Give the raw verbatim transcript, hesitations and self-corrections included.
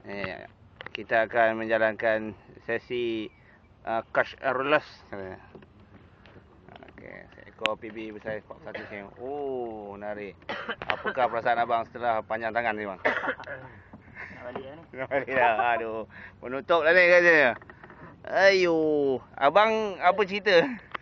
Eh, kita akan menjalankan sesi uh, cash airless. Okey, seekor P B besar empat puluh satu sen. Oh, menarik. Apakah perasaan abang setelah panjang tangan ni, bang? Nak balik dah ni. Nak balik dah. Aduh, menutup dah ni katanya. Ayuh, abang apa cerita?